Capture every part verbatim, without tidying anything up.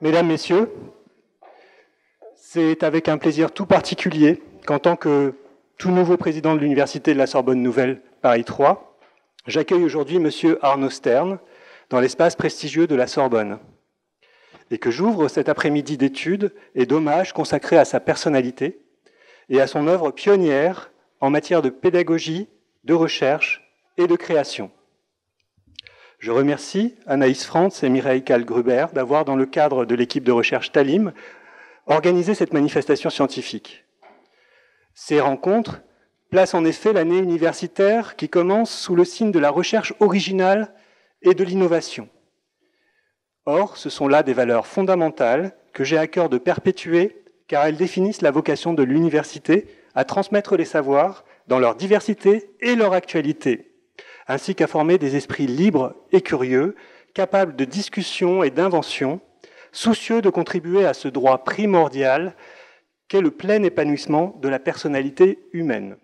Mesdames, Messieurs, c'est avec un plaisir tout particulier qu'en tant que tout nouveau président de l'Université de la Sorbonne Nouvelle Paris trois, j'accueille aujourd'hui Monsieur Arnaud Stern dans l'espace prestigieux de la Sorbonne et que j'ouvre cet après-midi d'études et d'hommages consacrés à sa personnalité et à son œuvre pionnière en matière de pédagogie, de recherche et de création. Je remercie Anaïs Frantz et Mireille Kahl-Gruber d'avoir, dans le cadre de l'équipe de recherche Talim, organisé cette manifestation scientifique. Ces rencontres placent en effet l'année universitaire qui commence sous le signe de la recherche originale et de l'innovation. Or, ce sont là des valeurs fondamentales que j'ai à cœur de perpétuer car elles définissent la vocation de l'université à transmettre les savoirs dans leur diversité et leur actualité, ainsi qu'à former des esprits libres et curieux, capables de discussion et d'invention, soucieux de contribuer à ce droit primordial qu'est le plein épanouissement de la personnalité humaine.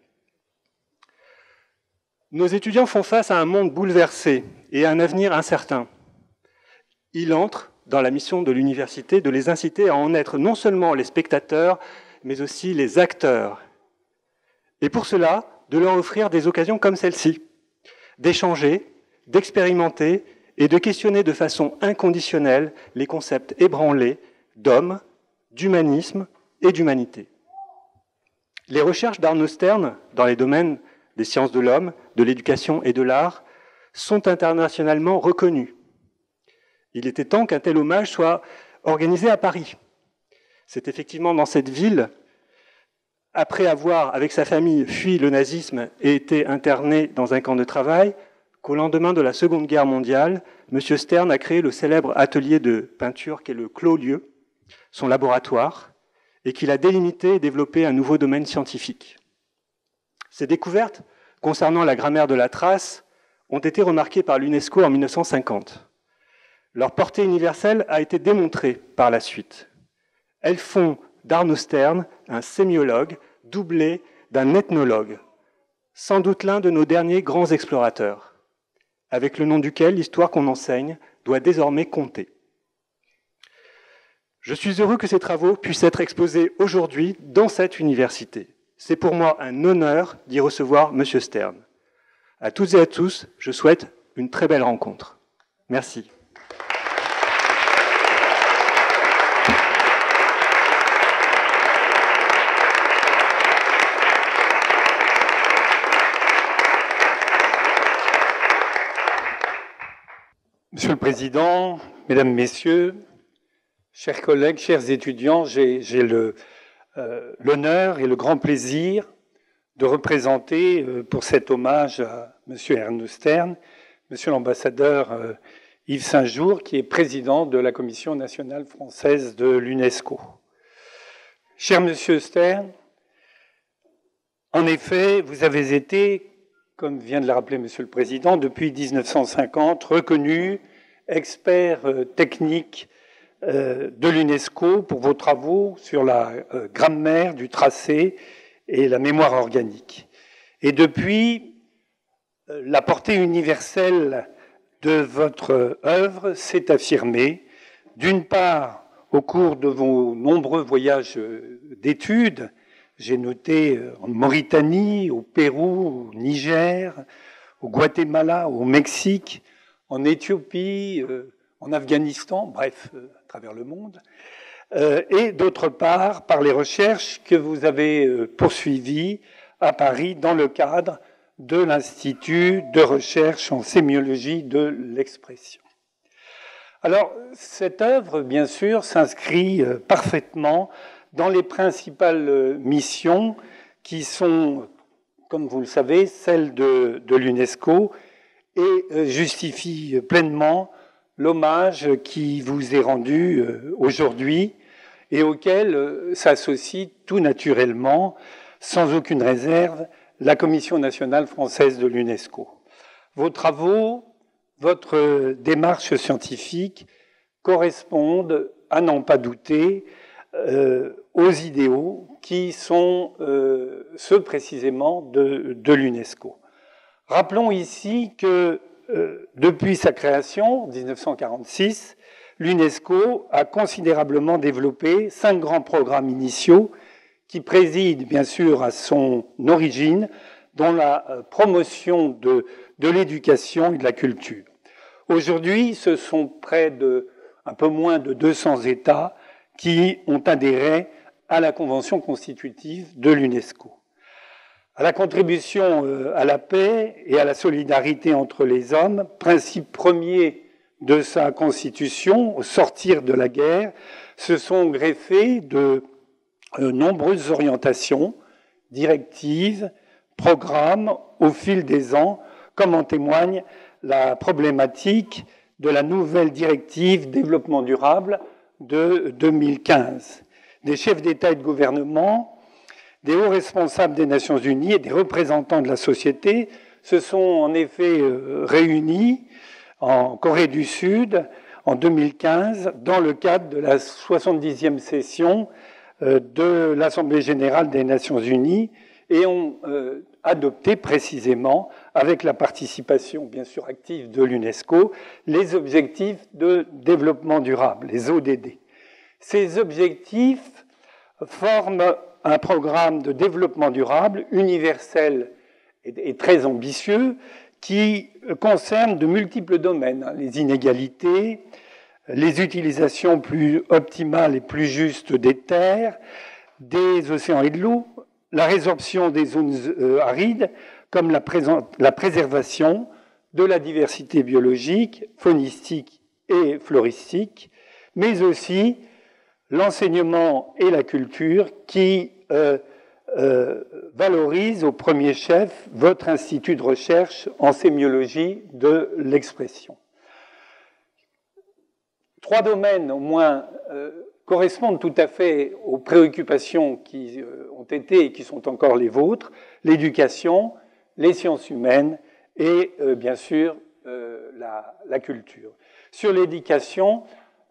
Nos étudiants font face à un monde bouleversé et à un avenir incertain. Il entre dans la mission de l'université de les inciter à en être non seulement les spectateurs, mais aussi les acteurs. Et pour cela, de leur offrir des occasions comme celle-ci, d'échanger, d'expérimenter et de questionner de façon inconditionnelle les concepts ébranlés d'homme, d'humanisme et d'humanité. Les recherches d'Arnaud Stern dans les domaines des sciences de l'homme, de l'éducation et de l'art sont internationalement reconnues. Il était temps qu'un tel hommage soit organisé à Paris. C'est effectivement dans cette ville, après avoir, avec sa famille, fui le nazisme et été interné dans un camp de travail, qu'au lendemain de la Seconde Guerre mondiale, M. Stern a créé le célèbre atelier de peinture qu'est le Clos-Lieu, son laboratoire, et qu'il a délimité et développé un nouveau domaine scientifique. Ces découvertes concernant la grammaire de la trace ont été remarquées par l'UNESCO en mille neuf cent cinquante. Leur portée universelle a été démontrée par la suite. Elles font d'Arnaud Stern un sémiologue doublé d'un ethnologue, sans doute l'un de nos derniers grands explorateurs, avec le nom duquel l'histoire qu'on enseigne doit désormais compter. Je suis heureux que ces travaux puissent être exposés aujourd'hui dans cette université. C'est pour moi un honneur d'y recevoir M. Stern. À toutes et à tous, je souhaite une très belle rencontre. Merci. Monsieur le Président, Mesdames, Messieurs, chers collègues, chers étudiants, j'ai le, euh, l'honneur et le grand plaisir de représenter euh, pour cet hommage à Monsieur Arnaud Stern, Monsieur l'ambassadeur euh, Yves Saint-Jour, qui est président de la Commission nationale française de l'UNESCO. Cher Monsieur Stern, en effet, vous avez été, comme vient de le rappeler Monsieur le Président, depuis mille neuf cent cinquante, reconnu expert euh, technique euh, de l'UNESCO pour vos travaux sur la euh, grammaire du tracé et la mémoire organique. Et depuis, euh, la portée universelle de votre œuvre s'est affirmée, d'une part, au cours de vos nombreux voyages d'études. J'ai noté en Mauritanie, au Pérou, au Niger, au Guatemala, au Mexique, en Éthiopie, euh, en Afghanistan, bref, euh, à travers le monde. Euh, et d'autre part, par les recherches que vous avez euh, poursuivies à Paris dans le cadre de l'Institut de recherche en sémiologie de l'expression. Alors, cette œuvre, bien sûr, s'inscrit euh, parfaitement dans les principales missions qui sont, comme vous le savez, celles de, de l'UNESCO et justifie pleinement l'hommage qui vous est rendu aujourd'hui et auquel s'associe tout naturellement, sans aucune réserve, la Commission nationale française de l'UNESCO. Vos travaux, votre démarche scientifique correspondent, à n'en pas douter, Euh, aux idéaux qui sont euh, ceux précisément de, de l'UNESCO. Rappelons ici que euh, depuis sa création, en mille neuf cent quarante-six, l'UNESCO a considérablement développé cinq grands programmes initiaux qui président bien sûr à son origine, dont la promotion de, de l'éducation et de la culture. Aujourd'hui, ce sont près de un peu moins de deux cents États qui ont adhéré à la Convention constitutive de l'UNESCO. À la contribution à la paix et à la solidarité entre les hommes, principe premier de sa constitution, au sortir de la guerre, se sont greffées de euh, nombreuses orientations, directives, programmes au fil des ans, comme en témoigne la problématique de la nouvelle directive développement durable de deux mille quinze. Des chefs d'État et de gouvernement, des hauts responsables des Nations Unies et des représentants de la société se sont en effet euh, réunis en Corée du Sud en deux mille quinze dans le cadre de la soixante-dixième session euh, de l'Assemblée générale des Nations Unies et ont euh, adopté précisément, avec la participation bien sûr active de l'UNESCO, les objectifs de développement durable, les O D D. Ces objectifs forment un programme de développement durable universel et très ambitieux qui concerne de multiples domaines, les inégalités, les utilisations plus optimales et plus justes des terres, des océans et de l'eau, la résorption des zones arides, comme la, la préservation de la diversité biologique, faunistique et floristique, mais aussi l'enseignement et la culture qui euh, euh, valorisent au premier chef votre institut de recherche en sémiologie de l'expression. Trois domaines au moins euh, correspondent tout à fait aux préoccupations qui euh, ont été et qui sont encore les vôtres, l'éducation, les sciences humaines et euh, bien sûr euh, la, la culture. Sur l'éducation,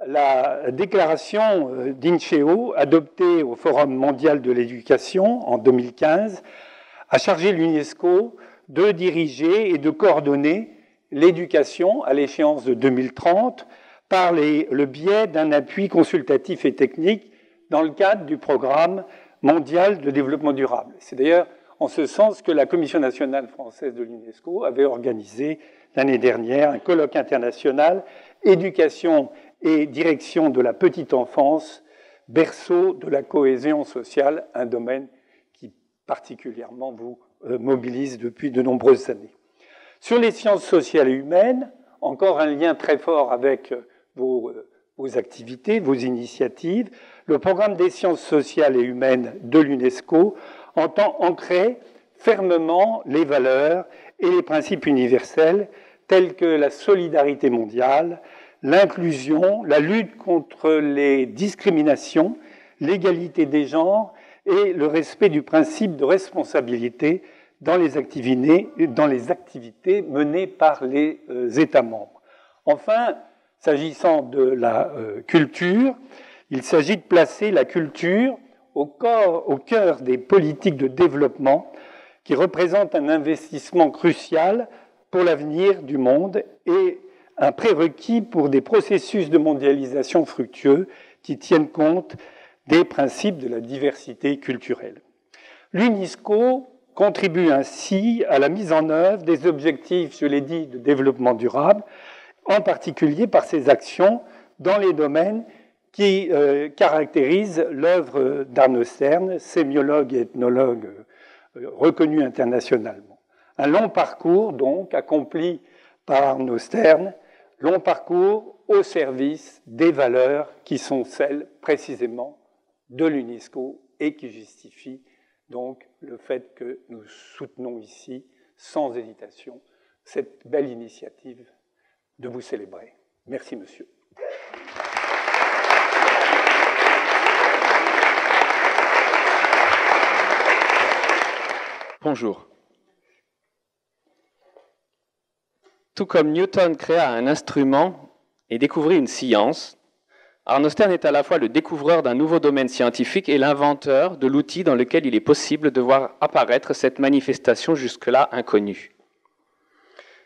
la déclaration d'Incheo, adoptée au Forum mondial de l'éducation en deux mille quinze, a chargé l'UNESCO de diriger et de coordonner l'éducation à l'échéance de deux mille trente par les, le biais d'un appui consultatif et technique dans le cadre du programme mondial de développement durable. C'est d'ailleurs en ce sens que la Commission nationale française de l'UNESCO avait organisé l'année dernière un colloque international éducation et direction de la petite enfance, berceau de la cohésion sociale, un domaine qui particulièrement vous mobilise depuis de nombreuses années. Sur les sciences sociales et humaines, encore un lien très fort avec vos, vos activités, vos initiatives, le programme des sciences sociales et humaines de l'UNESCO entend ancrer fermement les valeurs et les principes universels tels que la solidarité mondiale, l'inclusion, la lutte contre les discriminations, l'égalité des genres et le respect du principe de responsabilité dans les activités, dans les activités menées par les États membres. Enfin, s'agissant de la culture, il s'agit de placer la culture au, corps, au cœur des politiques de développement qui représentent un investissement crucial pour l'avenir du monde et un prérequis pour des processus de mondialisation fructueux qui tiennent compte des principes de la diversité culturelle. L'UNESCO contribue ainsi à la mise en œuvre des objectifs, je l'ai dit, de développement durable, en particulier par ses actions dans les domaines qui euh, caractérisent l'œuvre d'Arnaud Stern, sémiologue et ethnologue euh, reconnu internationalement. Un long parcours, donc, accompli par Arnaud Stern, long parcours au service des valeurs qui sont celles précisément de l'UNESCO et qui justifient donc le fait que nous soutenons ici, sans hésitation, cette belle initiative de vous célébrer. Merci, monsieur. Bonjour. Tout comme Newton créa un instrument et découvrit une science, Arnaud Stern est à la fois le découvreur d'un nouveau domaine scientifique et l'inventeur de l'outil dans lequel il est possible de voir apparaître cette manifestation jusque-là inconnue.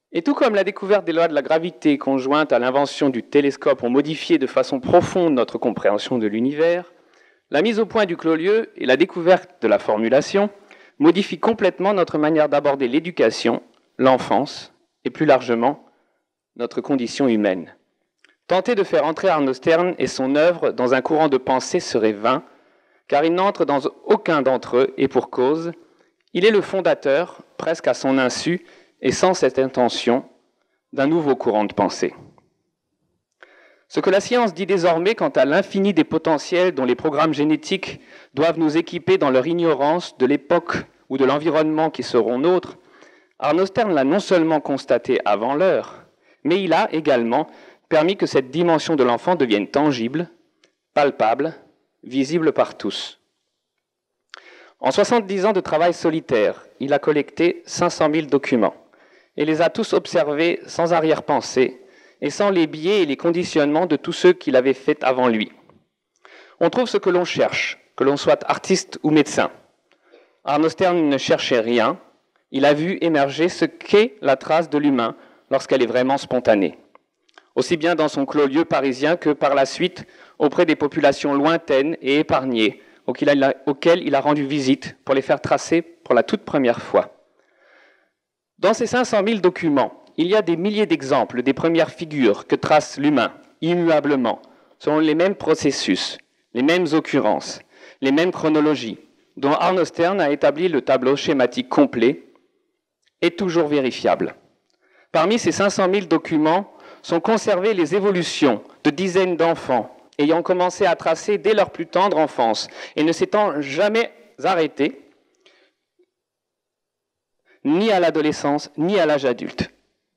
Et tout comme la découverte des lois de la gravité conjointe à l'invention du télescope ont modifié de façon profonde notre compréhension de l'univers, la mise au point du clos-lieu et la découverte de la formulation modifient complètement notre manière d'aborder l'éducation, l'enfance et plus largement notre condition humaine. Tenter de faire entrer Arnold Stern et son œuvre dans un courant de pensée serait vain, car il n'entre dans aucun d'entre eux, et pour cause, il est le fondateur, presque à son insu, et sans cette intention, d'un nouveau courant de pensée. Ce que la science dit désormais quant à l'infini des potentiels dont les programmes génétiques doivent nous équiper dans leur ignorance de l'époque ou de l'environnement qui seront nôtres, Arnold Stern l'a non seulement constaté avant l'heure, mais il a également permis que cette dimension de l'enfant devienne tangible, palpable, visible par tous. En soixante-dix ans de travail solitaire, il a collecté cinq cent mille documents et les a tous observés sans arrière-pensée et sans les biais et les conditionnements de tous ceux qui l'avaient fait avant lui. On trouve ce que l'on cherche, que l'on soit artiste ou médecin. Arnold Stern ne cherchait rien, il a vu émerger ce qu'est la trace de l'humain lorsqu'elle est vraiment spontanée. Aussi bien dans son clos-lieu parisien que par la suite auprès des populations lointaines et épargnées auxquelles il a rendu visite pour les faire tracer pour la toute première fois. Dans ces cinq cent mille documents, il y a des milliers d'exemples des premières figures que trace l'humain, immuablement, selon les mêmes processus, les mêmes occurrences, les mêmes chronologies, dont Arnold Stern a établi le tableau schématique complet et toujours vérifiable. Parmi ces cinq cent mille documents sont conservées les évolutions de dizaines d'enfants ayant commencé à tracer dès leur plus tendre enfance et ne s'étant jamais arrêtés, ni à l'adolescence, ni à l'âge adulte.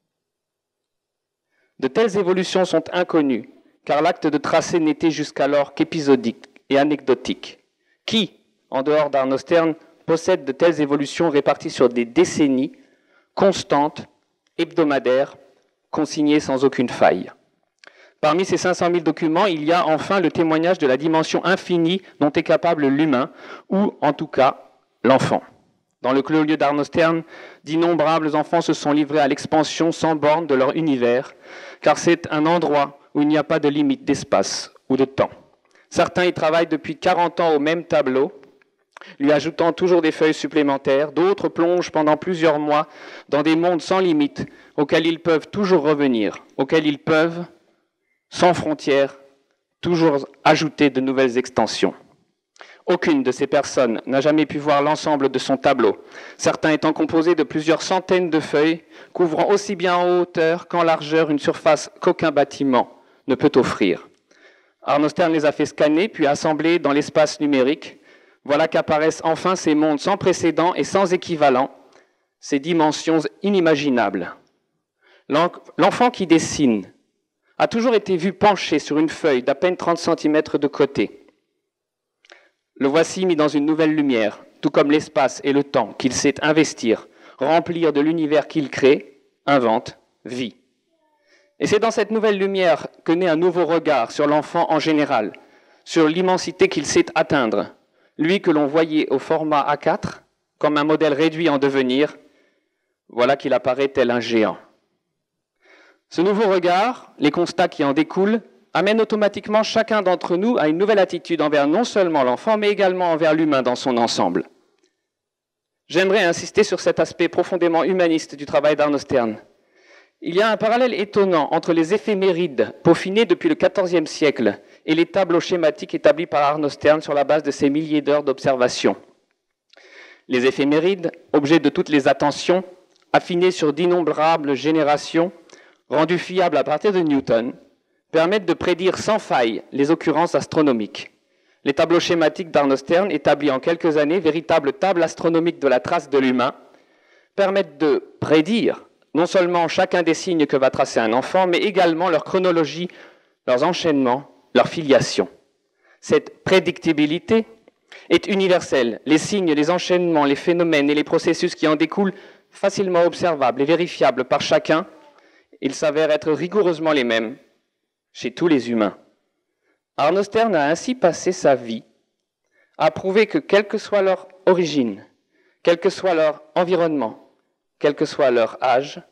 De telles évolutions sont inconnues, car l'acte de tracer n'était jusqu'alors qu'épisodique et anecdotique. Qui, en dehors d'Arnold Stern, possède de telles évolutions réparties sur des décennies, constantes, hebdomadaires, consignées sans aucune faille? Parmi ces cinq cent mille documents, il y a enfin le témoignage de la dimension infinie dont est capable l'humain, ou en tout cas l'enfant. Dans le clos-lieu d'Arnold Stern, d'innombrables enfants se sont livrés à l'expansion sans borne de leur univers, car c'est un endroit où il n'y a pas de limite d'espace ou de temps. Certains y travaillent depuis quarante ans au même tableau, lui ajoutant toujours des feuilles supplémentaires. D'autres plongent pendant plusieurs mois dans des mondes sans limite, auxquels ils peuvent toujours revenir, auxquels ils peuvent, sans frontières, toujours ajouter de nouvelles extensions. Aucune de ces personnes n'a jamais pu voir l'ensemble de son tableau, certains étant composés de plusieurs centaines de feuilles, couvrant aussi bien en hauteur qu'en largeur une surface qu'aucun bâtiment ne peut offrir. Arnold Stern les a fait scanner, puis assembler dans l'espace numérique. Voilà qu'apparaissent enfin ces mondes sans précédent et sans équivalent, ces dimensions inimaginables. L'enfant qui dessine a toujours été vu penché sur une feuille d'à peine trente centimètres de côté. Le voici mis dans une nouvelle lumière, tout comme l'espace et le temps qu'il sait investir, remplir de l'univers qu'il crée, invente, vit. Et c'est dans cette nouvelle lumière que naît un nouveau regard sur l'enfant en général, sur l'immensité qu'il sait atteindre. Lui que l'on voyait au format A quatre, comme un modèle réduit en devenir, voilà qu'il apparaît tel un géant. Ce nouveau regard, les constats qui en découlent, amènent automatiquement chacun d'entre nous à une nouvelle attitude envers non seulement l'enfant, mais également envers l'humain dans son ensemble. J'aimerais insister sur cet aspect profondément humaniste du travail d'Arnold Stern. Il y a un parallèle étonnant entre les éphémérides peaufinés depuis le quatorzième siècle et les tableaux schématiques établis par Arnold Stern sur la base de ces milliers d'heures d'observation. Les éphémérides, objets de toutes les attentions, affinés sur d'innombrables générations, rendus fiables à partir de Newton, permettent de prédire sans faille les occurrences astronomiques. Les tableaux schématiques d'Arnold Stern, établis en quelques années, véritables tables astronomiques de la trace de l'humain, permettent de prédire non seulement chacun des signes que va tracer un enfant, mais également leur chronologie, leurs enchaînements, leur filiation. Cette prédictibilité est universelle. Les signes, les enchaînements, les phénomènes et les processus qui en découlent, facilement observables et vérifiables par chacun, ils s'avèrent être rigoureusement les mêmes chez tous les humains. Arnold Stern a ainsi passé sa vie à prouver que quelle que soit leur origine, quel que soit leur environnement, quel que soit leur âge,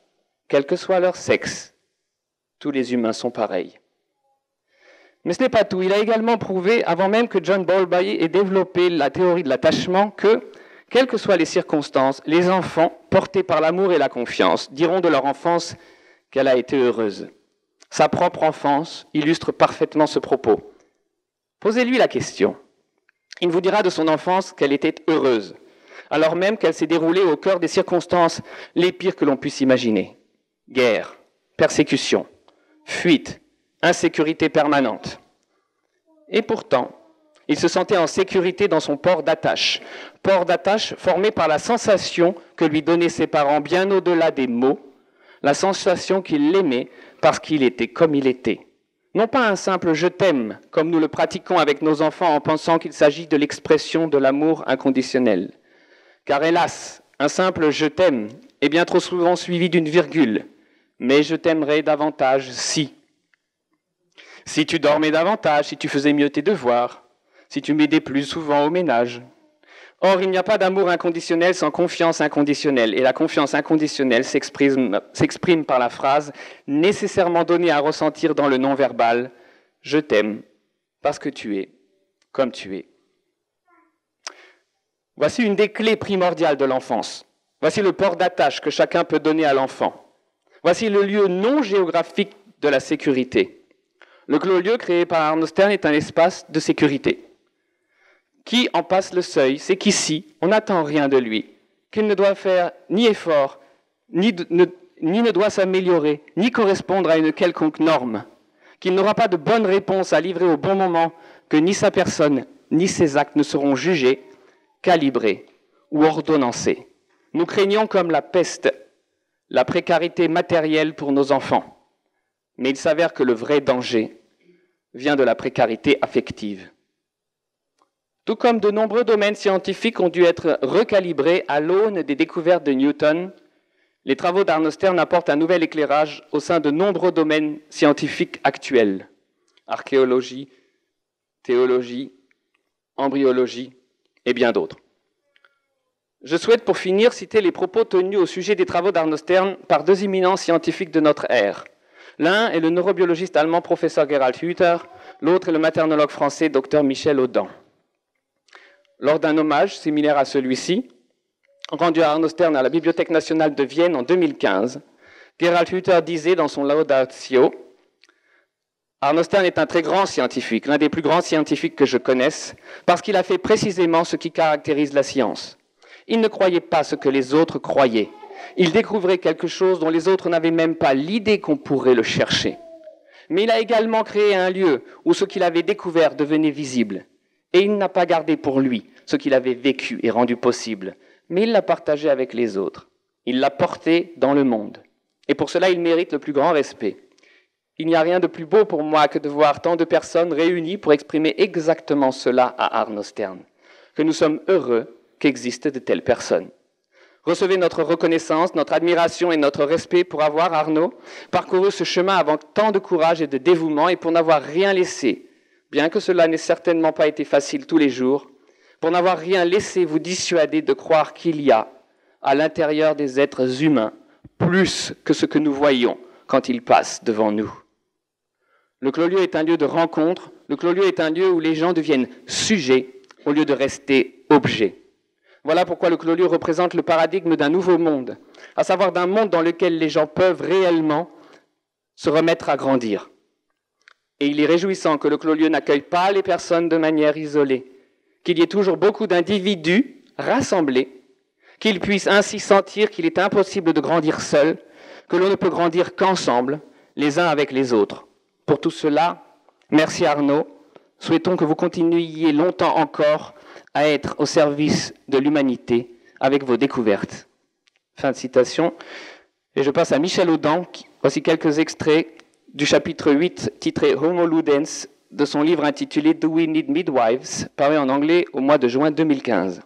quel que soit leur sexe. Tous les humains sont pareils. Mais ce n'est pas tout. Il a également prouvé, avant même que John Bowlby ait développé la théorie de l'attachement, que, quelles que soient les circonstances, les enfants, portés par l'amour et la confiance, diront de leur enfance qu'elle a été heureuse. Sa propre enfance illustre parfaitement ce propos. Posez-lui la question. Il vous dira de son enfance qu'elle était heureuse, alors même qu'elle s'est déroulée au cœur des circonstances les pires que l'on puisse imaginer. Guerre, persécution, fuite, insécurité permanente. Et pourtant, il se sentait en sécurité dans son port d'attache, port d'attache formé par la sensation que lui donnaient ses parents bien au-delà des mots, la sensation qu'il l'aimait parce qu'il était comme il était. Non pas un simple « je t'aime » comme nous le pratiquons avec nos enfants en pensant qu'il s'agit de l'expression de l'amour inconditionnel. Car hélas, un simple « je t'aime » est bien trop souvent suivi d'une virgule. Mais je t'aimerais davantage si. Si tu dormais davantage, si tu faisais mieux tes devoirs, si tu m'aidais plus souvent au ménage. Or, il n'y a pas d'amour inconditionnel sans confiance inconditionnelle. Et la confiance inconditionnelle s'exprime, s'exprime par la phrase nécessairement donnée à ressentir dans le non-verbal « Je t'aime parce que tu es comme tu es ». Voici une des clés primordiales de l'enfance. Voici le port d'attache que chacun peut donner à l'enfant. Voici le lieu non géographique de la sécurité. Le clos-lieu créé par Arno Stern est un espace de sécurité. Qui en passe le seuil, c'est qu'ici, on n'attend rien de lui, qu'il ne doit faire ni effort, ni, de, ne, ni ne doit s'améliorer, ni correspondre à une quelconque norme, qu'il n'aura pas de bonne réponse à livrer au bon moment, que ni sa personne, ni ses actes ne seront jugés, calibrés ou ordonnancés. Nous craignons comme la peste la précarité matérielle pour nos enfants, mais il s'avère que le vrai danger vient de la précarité affective. Tout comme de nombreux domaines scientifiques ont dû être recalibrés à l'aune des découvertes de Newton, les travaux d'Arno Stern apportent un nouvel éclairage au sein de nombreux domaines scientifiques actuels. Archéologie, théologie, embryologie et bien d'autres. Je souhaite pour finir citer les propos tenus au sujet des travaux d'Arno Stern par deux éminents scientifiques de notre ère. L'un est le neurobiologiste allemand professeur Gerald Hüther, l'autre est le maternologue français docteur Michel Audin. Lors d'un hommage similaire à celui-ci, rendu à Arno Stern à la Bibliothèque nationale de Vienne en deux mille quinze, Gerald Hüther disait dans son Laudatio « Arno Stern est un très grand scientifique, l'un des plus grands scientifiques que je connaisse, parce qu'il a fait précisément ce qui caractérise la science. Il ne croyait pas ce que les autres croyaient. Il découvrait quelque chose dont les autres n'avaient même pas l'idée qu'on pourrait le chercher. Mais il a également créé un lieu où ce qu'il avait découvert devenait visible. Et il n'a pas gardé pour lui ce qu'il avait vécu et rendu possible, mais il l'a partagé avec les autres. Il l'a porté dans le monde. Et pour cela, il mérite le plus grand respect. Il n'y a rien de plus beau pour moi que de voir tant de personnes réunies pour exprimer exactement cela à Arno Stern, que nous sommes heureux qu'existent de telles personnes. Recevez notre reconnaissance, notre admiration et notre respect pour avoir, Arno, parcouru ce chemin avec tant de courage et de dévouement et pour n'avoir rien laissé, bien que cela n'ait certainement pas été facile tous les jours, pour n'avoir rien laissé vous dissuader de croire qu'il y a, à l'intérieur des êtres humains, plus que ce que nous voyons quand ils passent devant nous. Le clos-lieu est un lieu de rencontre, le clos-lieu est un lieu où les gens deviennent sujets au lieu de rester objets. Voilà pourquoi le clos-lieu représente le paradigme d'un nouveau monde, à savoir d'un monde dans lequel les gens peuvent réellement se remettre à grandir. Et il est réjouissant que le clos-lieu n'accueille pas les personnes de manière isolée, qu'il y ait toujours beaucoup d'individus rassemblés, qu'ils puissent ainsi sentir qu'il est impossible de grandir seul, que l'on ne peut grandir qu'ensemble, les uns avec les autres. Pour tout cela, merci Arno, souhaitons que vous continuiez longtemps encore à être au service de l'humanité avec vos découvertes. Fin de citation. Et je passe à Michel Audin. Voici quelques extraits du chapitre huit, titré Homo Ludens, de son livre intitulé Do We Need Midwives, paru en anglais au mois de juin deux mille quinze.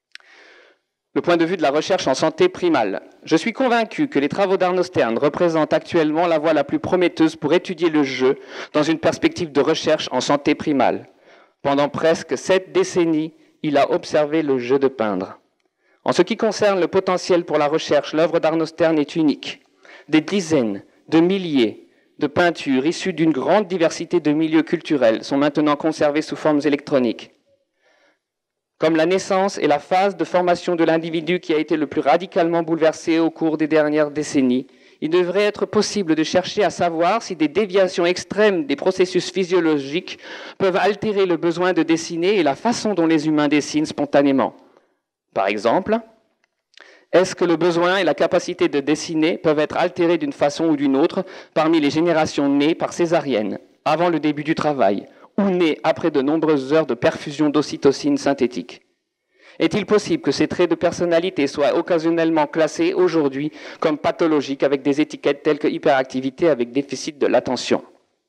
Le point de vue de la recherche en santé primale. Je suis convaincu que les travaux d'Arno Stern représentent actuellement la voie la plus prometteuse pour étudier le jeu dans une perspective de recherche en santé primale. Pendant presque sept décennies, il a observé le jeu de peindre. En ce qui concerne le potentiel pour la recherche, l'œuvre d'Arno Stern est unique. Des dizaines de milliers de peintures issues d'une grande diversité de milieux culturels sont maintenant conservées sous formes électroniques. Comme la naissance et la phase de formation de l'individu qui a été le plus radicalement bouleversé au cours des dernières décennies, il devrait être possible de chercher à savoir si des déviations extrêmes des processus physiologiques peuvent altérer le besoin de dessiner et la façon dont les humains dessinent spontanément. Par exemple, est-ce que le besoin et la capacité de dessiner peuvent être altérés d'une façon ou d'une autre parmi les générations nées par césarienne, avant le début du travail, ou nées après de nombreuses heures de perfusion d'ocytocine synthétique? Est-il possible que ces traits de personnalité soient occasionnellement classés aujourd'hui comme pathologiques avec des étiquettes telles que hyperactivité avec déficit de l'attention?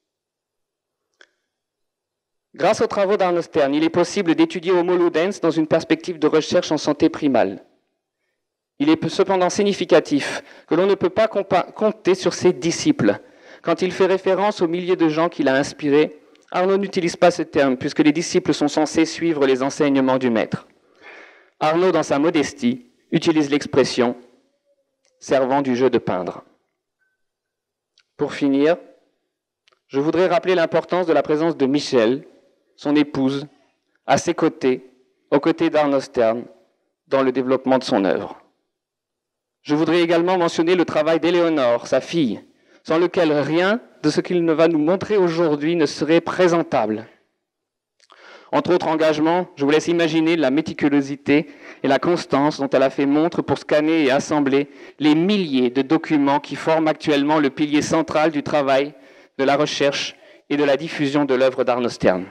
Grâce aux travaux d'Arno Stern, il est possible d'étudier Homo ludens dans une perspective de recherche en santé primale. Il est cependant significatif que l'on ne peut pas compter sur ses disciples. Quand il fait référence aux milliers de gens qu'il a inspirés, Arno n'utilise pas ce terme puisque les disciples sont censés suivre les enseignements du maître. Arno, dans sa modestie, utilise l'expression « servant du jeu de peindre ». Pour finir, je voudrais rappeler l'importance de la présence de Michel, son épouse, à ses côtés, aux côtés d'Arno Stern, dans le développement de son œuvre. Je voudrais également mentionner le travail d'Éléonore, sa fille, sans lequel rien de ce qu'il va nous montrer aujourd'hui ne serait présentable. Entre autres engagements, je vous laisse imaginer la méticulosité et la constance dont elle a fait montre pour scanner et assembler les milliers de documents qui forment actuellement le pilier central du travail, de la recherche et de la diffusion de l'œuvre d'Arno Stern.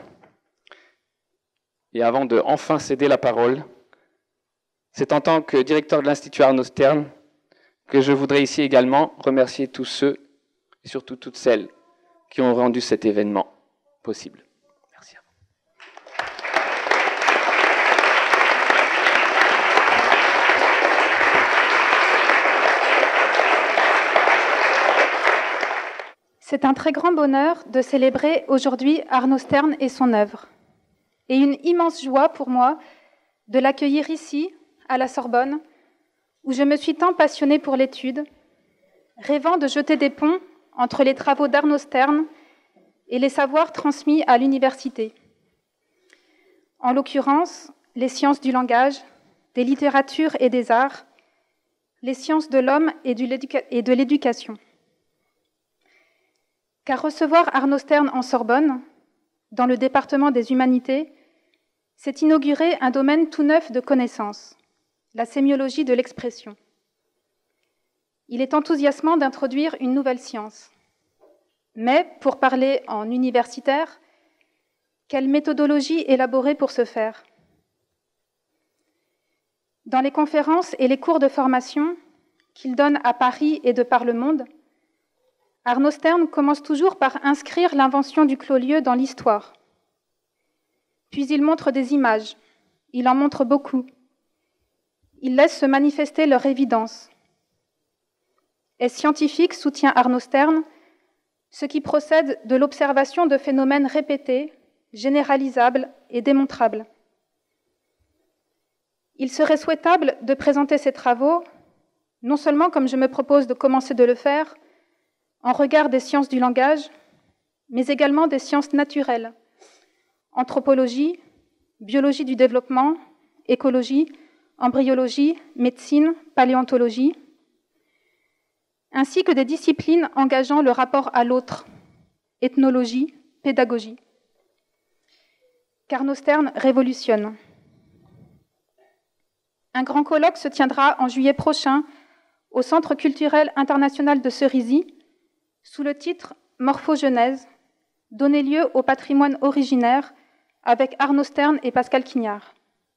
Et avant de enfin céder la parole, c'est en tant que directeur de l'Institut Arno Stern que je voudrais ici également remercier tous ceux et surtout toutes celles qui ont rendu cet événement possible. Merci à vous. C'est un très grand bonheur de célébrer aujourd'hui Arno Stern et son œuvre. Et une immense joie pour moi de l'accueillir ici, à la Sorbonne, où je me suis tant passionnée pour l'étude, rêvant de jeter des ponts entre les travaux d'Arno Stern et les savoirs transmis à l'université. En l'occurrence, les sciences du langage, des littératures et des arts, les sciences de l'homme et de l'éducation. Car recevoir Arno Stern en Sorbonne, dans le département des humanités, c'est inaugurer un domaine tout neuf de connaissances, la sémiologie de l'expression. Il est enthousiasmant d'introduire une nouvelle science. Mais, pour parler en universitaire, quelle méthodologie élaborer pour ce faire? Dans les conférences et les cours de formation qu'il donne à Paris et de par le monde, Arno Stern commence toujours par inscrire l'invention du clos-lieu dans l'histoire. Puis il montre des images, il en montre beaucoup. Il laisse se manifester leur évidence. Est scientifique, soutient Arno Stern, ce qui procède de l'observation de phénomènes répétés, généralisables et démontrables. Il serait souhaitable de présenter ces travaux, non seulement comme je me propose de commencer de le faire, en regard des sciences du langage, mais également des sciences naturelles, anthropologie, biologie du développement, écologie, embryologie, médecine, paléontologie, ainsi que des disciplines engageant le rapport à l'autre, ethnologie, pédagogie. Arno Stern révolutionne. Un grand colloque se tiendra en juillet prochain au Centre culturel international de Cerisy, sous le titre « Morphogenèse », donner lieu au patrimoine originaire avec Arno Stern et Pascal Quignard.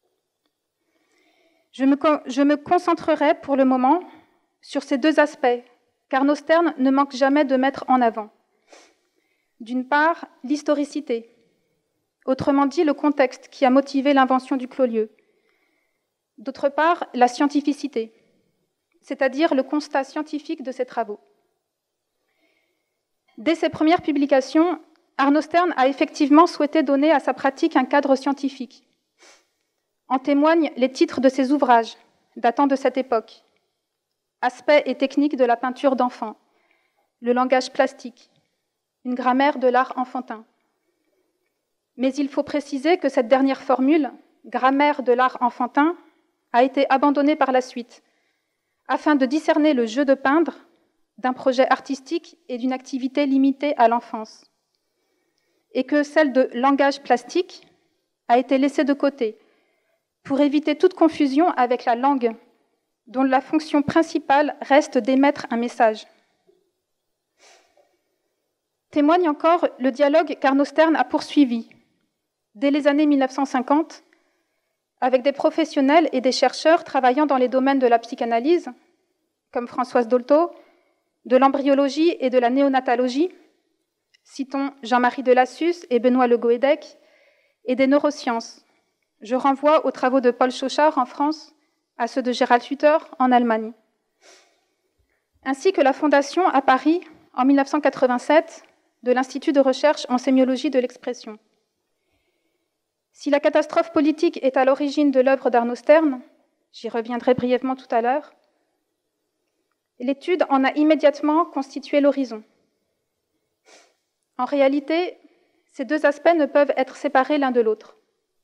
Je me, je me concentrerai pour le moment sur ces deux aspects qu'Arno Stern ne manque jamais de mettre en avant. D'une part, l'historicité, autrement dit le contexte qui a motivé l'invention du clos-lieu. D'autre part, la scientificité, c'est-à-dire le constat scientifique de ses travaux. Dès ses premières publications, Arno Stern a effectivement souhaité donner à sa pratique un cadre scientifique. En témoignent les titres de ses ouvrages, datant de cette époque. Aspects et techniques de la peinture d'enfants. le langage plastique, une grammaire de l'art enfantin. Mais il faut préciser que cette dernière formule, grammaire de l'art enfantin, a été abandonnée par la suite, afin de discerner le jeu de peindre d'un projet artistique et d'une activité limitée à l'enfance, et que celle de langage plastique a été laissée de côté pour éviter toute confusion avec la langue, dont la fonction principale reste d'émettre un message. Témoigne encore le dialogue qu'Arnaud Stern a poursuivi dès les années mille neuf cent cinquante avec des professionnels et des chercheurs travaillant dans les domaines de la psychanalyse, comme Françoise Dolto, de l'embryologie et de la néonatologie, citons Jean-Marie Delassus et Benoît Le Goédec, et des neurosciences. Je renvoie aux travaux de Paul Chauchard en France, à ceux de Gerald Hutter en Allemagne. Ainsi que la fondation à Paris, en mille neuf cent quatre-vingt-sept, de l'Institut de recherche en sémiologie de l'expression. Si la catastrophe politique est à l'origine de l'œuvre d'Arnaud Stern, j'y reviendrai brièvement tout à l'heure, l'étude en a immédiatement constitué l'horizon. En réalité, ces deux aspects ne peuvent être séparés l'un de l'autre.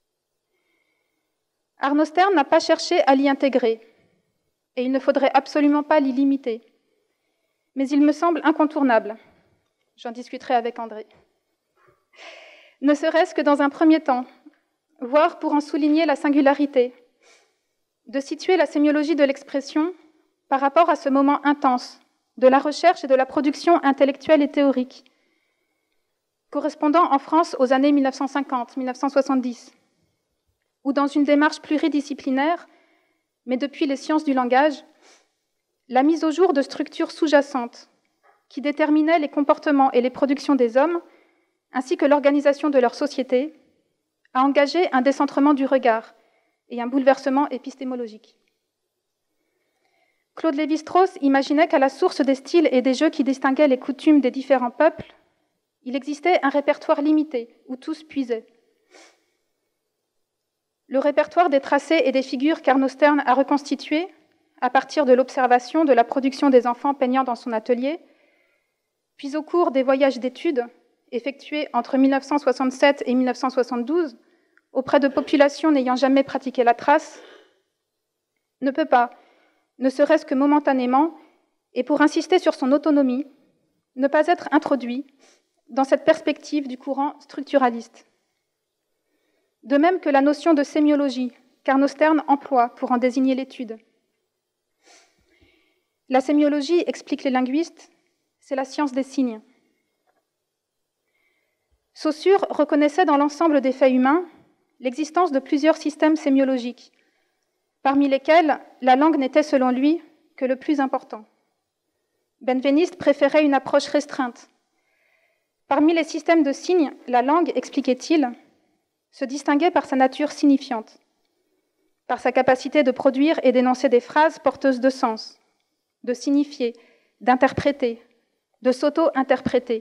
Arnaud Stern n'a pas cherché à l'y intégrer, et il ne faudrait absolument pas l'y limiter. Mais il me semble incontournable. J'en discuterai avec André. Ne serait-ce que dans un premier temps, voire pour en souligner la singularité, de situer la sémiologie de l'expression par rapport à ce moment intense de la recherche et de la production intellectuelle et théorique, correspondant en France aux années mille neuf cent cinquante à mille neuf cent soixante-dix, ou dans une démarche pluridisciplinaire, mais depuis les sciences du langage, la mise au jour de structures sous-jacentes qui déterminaient les comportements et les productions des hommes, ainsi que l'organisation de leur société, a engagé un décentrement du regard et un bouleversement épistémologique. Claude Lévi-Strauss imaginait qu'à la source des styles et des jeux qui distinguaient les coutumes des différents peuples, il existait un répertoire limité où tous puisaient. Le répertoire des tracés et des figures qu'Arnaud Stern a reconstitué à partir de l'observation de la production des enfants peignant dans son atelier, puis au cours des voyages d'études effectués entre mille neuf cent soixante-sept et mille neuf cent soixante-douze auprès de populations n'ayant jamais pratiqué la trace, ne peut pas, ne serait-ce que momentanément, et pour insister sur son autonomie, ne pas être introduit dans cette perspective du courant structuraliste. De même que la notion de sémiologie qu'Arnaud Stern emploie pour en désigner l'étude. La sémiologie, expliquent les linguistes, c'est la science des signes. Saussure reconnaissait dans l'ensemble des faits humains l'existence de plusieurs systèmes sémiologiques, parmi lesquels la langue n'était selon lui que le plus important. Benveniste préférait une approche restreinte. Parmi les systèmes de signes, la langue, expliquait-il, se distinguait par sa nature signifiante, par sa capacité de produire et d'énoncer des phrases porteuses de sens, de signifier, d'interpréter, de s'auto-interpréter,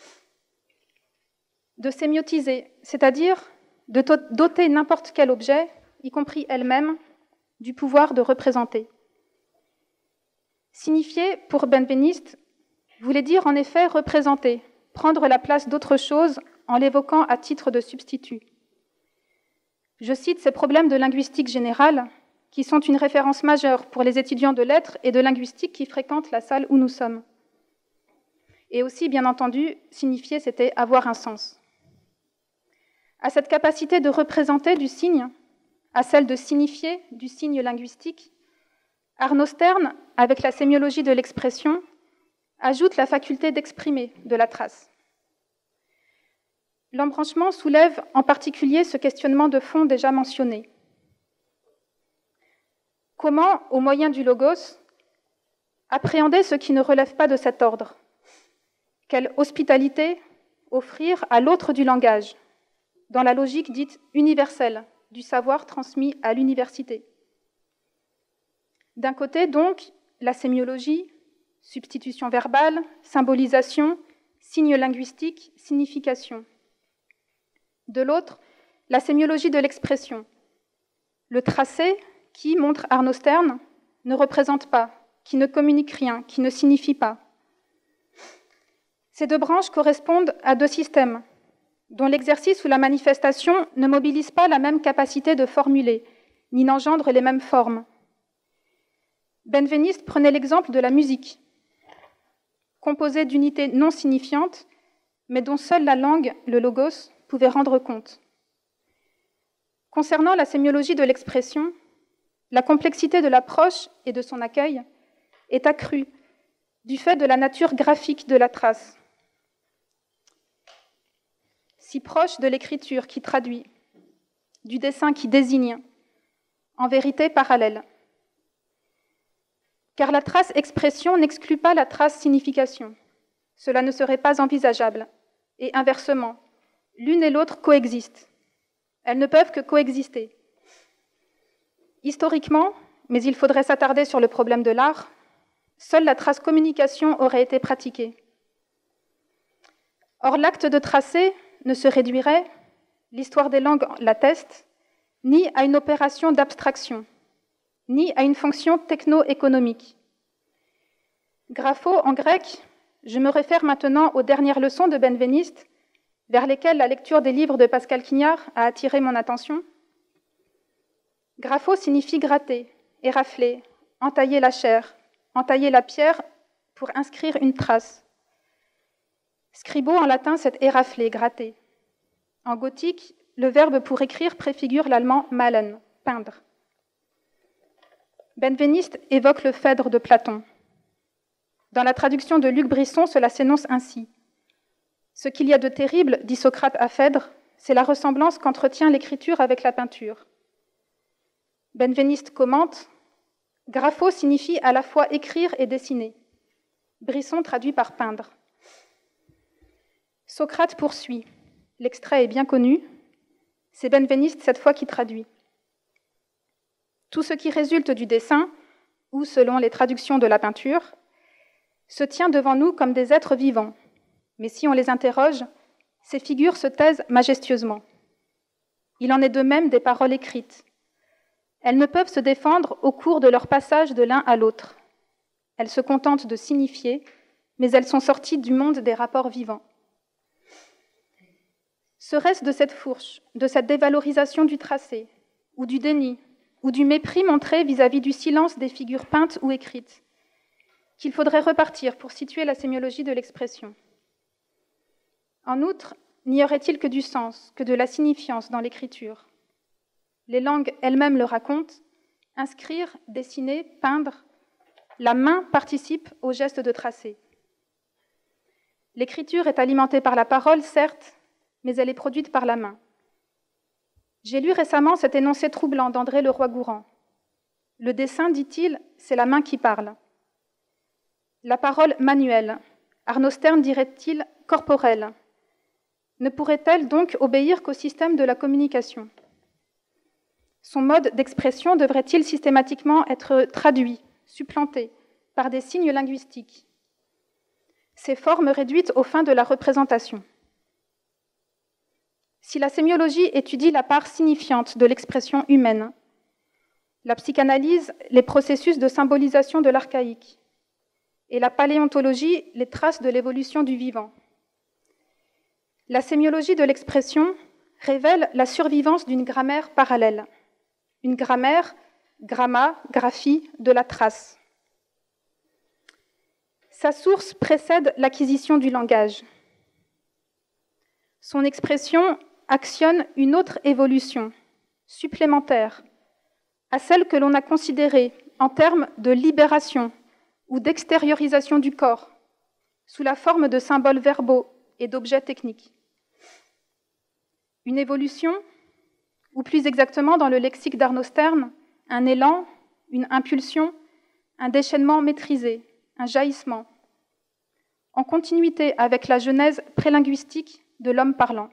de sémiotiser, c'est-à-dire de doter n'importe quel objet, y compris elle-même, du pouvoir de représenter. Signifier, pour Benveniste, voulait dire en effet représenter, prendre la place d'autre chose en l'évoquant à titre de substitut. Je cite ces problèmes de linguistique générale qui sont une référence majeure pour les étudiants de lettres et de linguistique qui fréquentent la salle où nous sommes. Et aussi, bien entendu, signifier, c'était avoir un sens. À cette capacité de représenter du signe, à celle de signifier du signe linguistique, Arnaud Stern, avec la sémiologie de l'expression, ajoute la faculté d'exprimer de la trace. L'embranchement soulève en particulier ce questionnement de fond déjà mentionné. Comment, au moyen du logos, appréhender ce qui ne relève pas de cet ordre? Quelle hospitalité offrir à l'autre du langage, dans la logique dite universelle du savoir transmis à l'université? D'un côté, donc, la sémiologie, substitution verbale, symbolisation, signe linguistique, signification. De l'autre, la sémiologie de l'expression. Le tracé qui, montre Arnaud Stern, ne représente pas, qui ne communique rien, qui ne signifie pas. Ces deux branches correspondent à deux systèmes dont l'exercice ou la manifestation ne mobilise pas la même capacité de formuler, ni n'engendre les mêmes formes. Benveniste prenait l'exemple de la musique, composée d'unités non signifiantes, mais dont seule la langue, le logos, pouvait rendre compte. Concernant la sémiologie de l'expression, la complexité de l'approche et de son accueil est accrue du fait de la nature graphique de la trace, si proche de l'écriture qui traduit, du dessin qui désigne, en vérité parallèle. Car la trace expression n'exclut pas la trace signification. Cela ne serait pas envisageable. Et inversement, l'une et l'autre coexistent. Elles ne peuvent que coexister. Historiquement, mais il faudrait s'attarder sur le problème de l'art, seule la trace communication aurait été pratiquée. Or, l'acte de tracer ne se réduirait, l'histoire des langues l'atteste, ni à une opération d'abstraction, ni à une fonction techno-économique. Grapho, en grec, je me réfère maintenant aux dernières leçons de Benveniste, vers lesquelles la lecture des livres de Pascal Quignard a attiré mon attention. Grapho signifie gratter, érafler, entailler la chair, entailler la pierre pour inscrire une trace. Scribo, en latin, c'est érafler, gratter. En gothique, le verbe pour écrire préfigure l'allemand malen, peindre. Benveniste évoque le Phèdre de Platon. Dans la traduction de Luc Brisson, cela s'énonce ainsi. Ce qu'il y a de terrible, dit Socrate à Phèdre, c'est la ressemblance qu'entretient l'écriture avec la peinture. Benveniste commente, grapho signifie à la fois écrire et dessiner. Brisson traduit par peindre. Socrate poursuit. L'extrait est bien connu. C'est Benveniste cette fois qui traduit. Tout ce qui résulte du dessin, ou selon les traductions de la peinture, se tient devant nous comme des êtres vivants. Mais si on les interroge, ces figures se taisent majestueusement. Il en est de même des paroles écrites. Elles ne peuvent se défendre au cours de leur passage de l'un à l'autre. Elles se contentent de signifier, mais elles sont sorties du monde des rapports vivants. Serait-ce de cette fourche, de cette dévalorisation du tracé, ou du déni, ou du mépris montré vis-à-vis du silence des figures peintes ou écrites, qu'il faudrait repartir pour situer la sémiologie de l'expression? En outre, n'y aurait-il que du sens, que de la signifiance dans l'écriture? Les langues elles-mêmes le racontent. Inscrire, dessiner, peindre, la main participe au geste de tracer. L'écriture est alimentée par la parole, certes, mais elle est produite par la main. J'ai lu récemment cet énoncé troublant d'André Leroi-Gourhan. Le dessin, dit-il, c'est la main qui parle. La parole manuelle, Arnaud Stern dirait-il corporelle, ne pourrait-elle donc obéir qu'au système de la communication? Son mode d'expression devrait-il systématiquement être traduit, supplanté, par des signes linguistiques? Ces formes réduites aux fins de la représentation. Si la sémiologie étudie la part signifiante de l'expression humaine, la psychanalyse les processus de symbolisation de l'archaïque, et la paléontologie les traces de l'évolution du vivant, la sémiologie de l'expression révèle la survivance d'une grammaire parallèle, une grammaire, gramma, graphie, de la trace. Sa source précède l'acquisition du langage. Son expression actionne une autre évolution, supplémentaire, à celle que l'on a considérée en termes de libération ou d'extériorisation du corps, sous la forme de symboles verbaux et d'objets techniques. Une évolution, ou plus exactement dans le lexique d'Arnaud Stern, un élan, une impulsion, un déchaînement maîtrisé, un jaillissement, en continuité avec la genèse prélinguistique de l'homme parlant.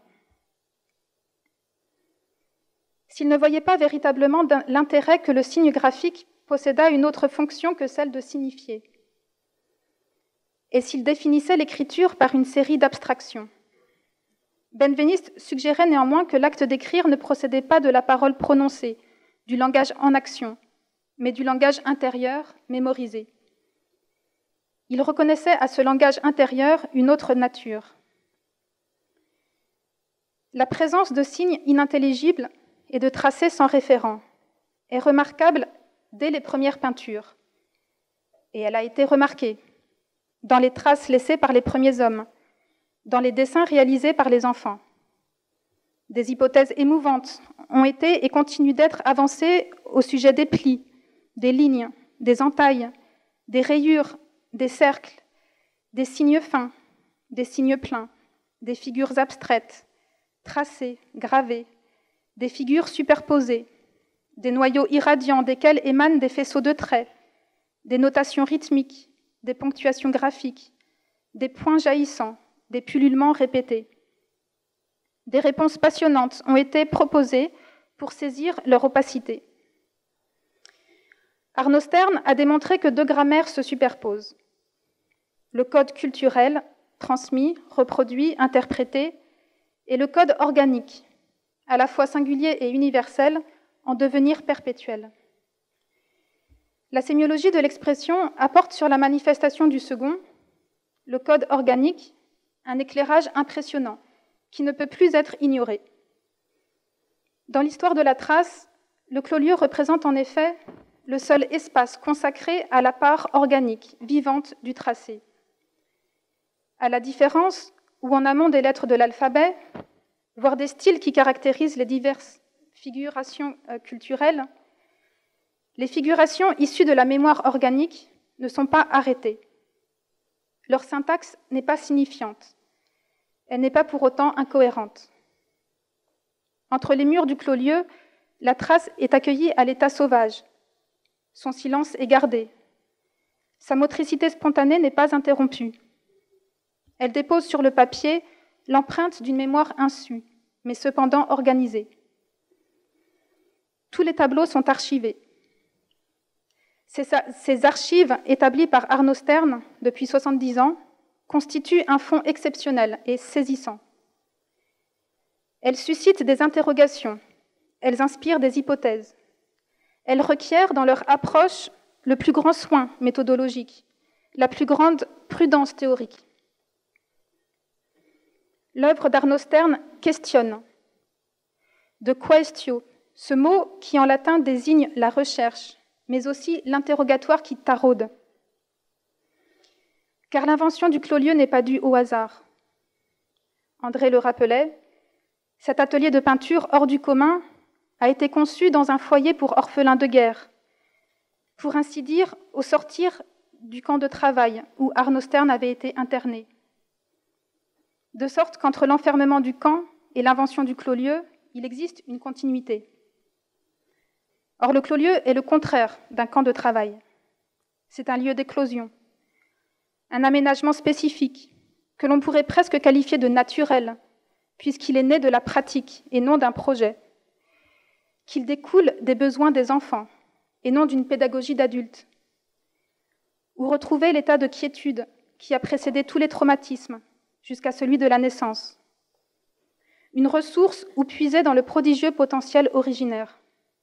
S'il ne voyait pas véritablement l'intérêt que le signe graphique possédât une autre fonction que celle de signifier, et s'il définissait l'écriture par une série d'abstractions. Benveniste suggérait néanmoins que l'acte d'écrire ne procédait pas de la parole prononcée, du langage en action, mais du langage intérieur, mémorisé. Il reconnaissait à ce langage intérieur une autre nature. La présence de signes inintelligibles et de tracés sans référent est remarquable dès les premières peintures. Et elle a été remarquée dans les traces laissées par les premiers hommes, dans les dessins réalisés par les enfants. Des hypothèses émouvantes ont été et continuent d'être avancées au sujet des plis, des lignes, des entailles, des rayures, des cercles, des signes fins, des signes pleins, des figures abstraites, tracées, gravées, des figures superposées, des noyaux irradiants desquels émanent des faisceaux de traits, des notations rythmiques, des ponctuations graphiques, des points jaillissants, des pullulements répétés. Des réponses passionnantes ont été proposées pour saisir leur opacité. Arnaud Stern a démontré que deux grammaires se superposent. Le code culturel, transmis, reproduit, interprété, et le code organique, à la fois singulier et universel, en devenir perpétuel. La sémiologie de l'expression apporte sur la manifestation du second, le code organique, un éclairage impressionnant qui ne peut plus être ignoré. Dans l'histoire de la trace, le clos-lieu représente en effet le seul espace consacré à la part organique, vivante du tracé. À la différence où, en amont des lettres de l'alphabet, voire des styles qui caractérisent les diverses figurations culturelles, les figurations issues de la mémoire organique ne sont pas arrêtées. Leur syntaxe n'est pas signifiante. Elle n'est pas pour autant incohérente. Entre les murs du clos-lieu, la trace est accueillie à l'état sauvage. Son silence est gardé. Sa motricité spontanée n'est pas interrompue. Elle dépose sur le papier l'empreinte d'une mémoire insu, mais cependant organisée. Tous les tableaux sont archivés. Ces archives, établies par Arnaud Stern depuis soixante-dix ans, constituent un fonds exceptionnel et saisissant. Elles suscitent des interrogations, elles inspirent des hypothèses. Elles requièrent dans leur approche le plus grand soin méthodologique, la plus grande prudence théorique. L'œuvre d'Arnaud Stern questionne. De quaestio, ce mot qui en latin désigne la recherche, mais aussi l'interrogatoire qui taraude. Car l'invention du clos-lieu n'est pas due au hasard. André le rappelait, cet atelier de peinture hors du commun a été conçu dans un foyer pour orphelins de guerre, pour ainsi dire au sortir du camp de travail où Arnaud Stern avait été interné. De sorte qu'entre l'enfermement du camp et l'invention du clos-lieu, il existe une continuité. Or, le clos-lieu est le contraire d'un camp de travail. C'est un lieu d'éclosion, un aménagement spécifique que l'on pourrait presque qualifier de naturel, puisqu'il est né de la pratique et non d'un projet, qu'il découle des besoins des enfants et non d'une pédagogie d'adultes, où retrouver l'état de quiétude qui a précédé tous les traumatismes jusqu'à celui de la naissance, une ressource où puiser dans le prodigieux potentiel originaire.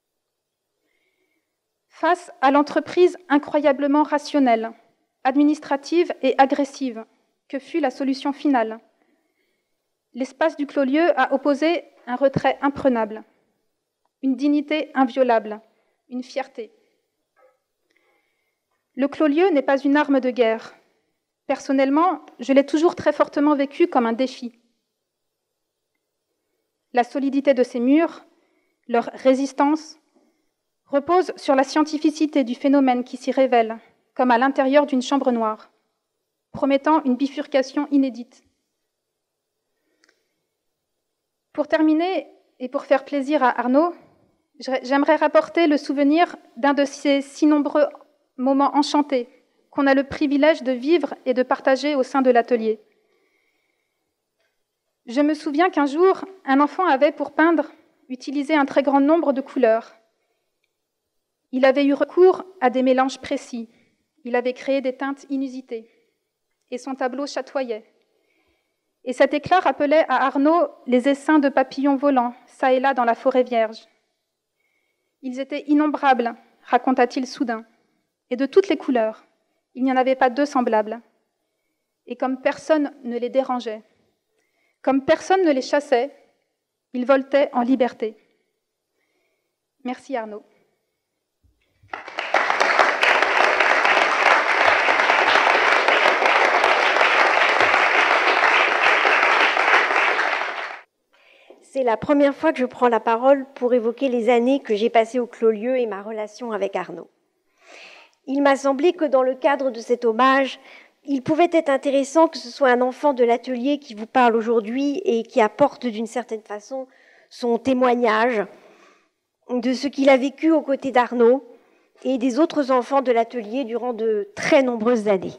Face à l'entreprise incroyablement rationnelle, administrative et agressive que fut la solution finale, l'espace du clos-lieu a opposé un retrait imprenable, une dignité inviolable, une fierté. Le clos-lieu n'est pas une arme de guerre. Personnellement, je l'ai toujours très fortement vécu comme un défi. La solidité de ces murs, leur résistance, repose sur la scientificité du phénomène qui s'y révèle, comme à l'intérieur d'une chambre noire, promettant une bifurcation inédite. Pour terminer, et pour faire plaisir à Arnaud, j'aimerais rapporter le souvenir d'un de ces si nombreux moments enchantés qu'on a le privilège de vivre et de partager au sein de l'atelier. Je me souviens qu'un jour, un enfant avait, pour peindre, utilisé un très grand nombre de couleurs. Il avait eu recours à des mélanges précis. Il avait créé des teintes inusitées. Et son tableau chatoyait. Et cet éclat rappelait à Arnaud les essaims de papillons volants, çà et là dans la forêt vierge. Ils étaient innombrables, raconta-t-il soudain, et de toutes les couleurs, Il n'y en avait pas deux semblables. Et comme personne ne les dérangeait, comme personne ne les chassait, ils voletaient en liberté. Merci Arnaud. C'est la première fois que je prends la parole pour évoquer les années que j'ai passées au Clos-Lieu et ma relation avec Arnaud. Il m'a semblé que dans le cadre de cet hommage, il pouvait être intéressant que ce soit un enfant de l'atelier qui vous parle aujourd'hui et qui apporte d'une certaine façon son témoignage de ce qu'il a vécu aux côtés d'Arnaud et des autres enfants de l'atelier durant de très nombreuses années.